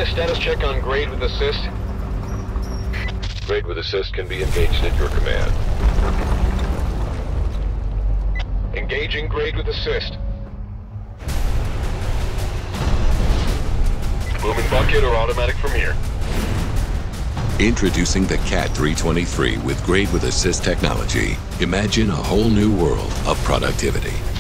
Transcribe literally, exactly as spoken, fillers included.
a status check on grade with assist? Grade with assist can be engaged at your command. Engaging grade with assist. Moving bucket or automatic from here. Introducing the C A T three twenty-three with Grade with Assist technology. Imagine a whole new world of productivity.